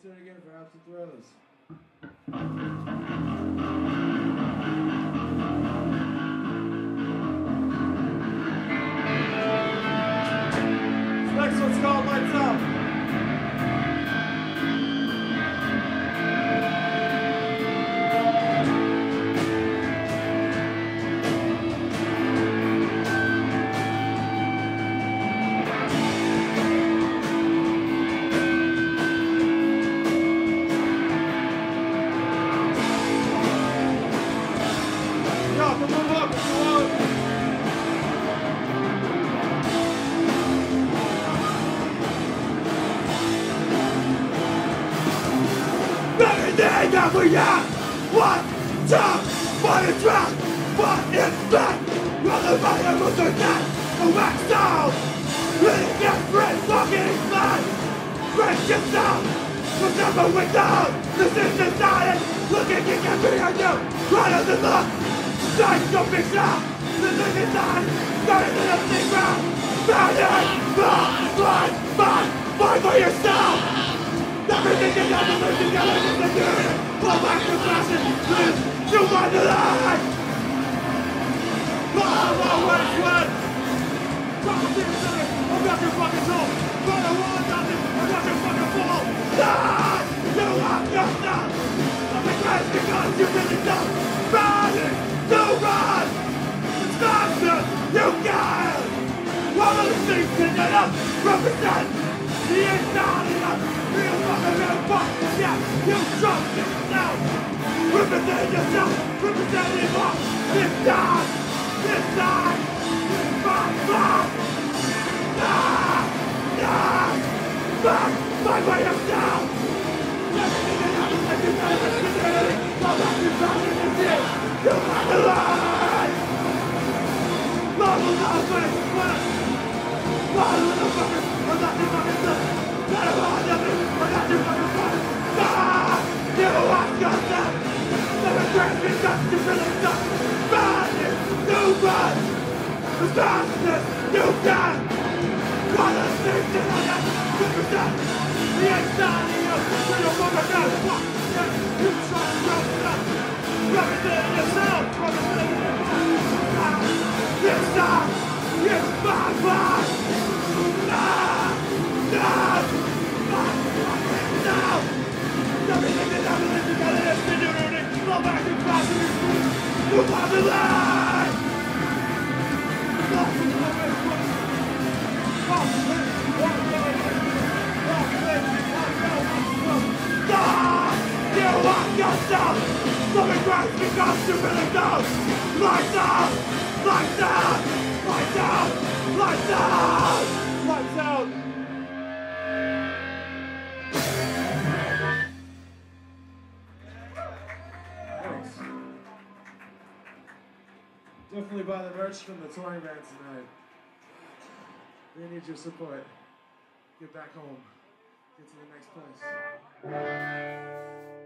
do it again for Ups and Throws. This next one's called Lights Up. Everything that we have, one time, one is track, one is back. Run the fire with the net, a wax down. Really get rid, fucking flat. Break yourself, remember without. This is the science, looking you can be on you. Right on the look, sight jumping down. This is the sign, starting in a secret. Found it, fight for yourself. Everything you got to live together is the unity. Pull back your passion, live to find the light. I've always won. Fucking thing is in it, I've got your fucking soul. But I want nothing, I've got your fucking soul. Die! You have yourself. Nothing great because you really don't. Running, to run. It's faster, you can. All of these things in it up, represent the inside. Real fucking man, fuck, yeah, you trust yourself. Represent yourself, represent it all. This time, fuck, fight by yourself. Everything that happens, you gotta listen to it. Go back to passion and shit. You have to lie. Love will not finish, Love little fucker, I'm not your fucking son. I don't want nothing, I'm not your fucking father. You want yourself. Never grasp because you really suck. Madness, you run. As fast as you can. All the things that I have to present. The anxiety of your fucking man. Fuck, yeah, you trust yourself. Represent yourself. Represent yourself. This time, it's my fault. Everything that happens together is the unity. Go back to passion and speak. You love the light. You want yourself. Something right because you really don't. Lights out. Lights out. Lights out. Lights out. Lights out. Definitely buy the merch from the touring band tonight. They need your support. Get back home. Get to the next place.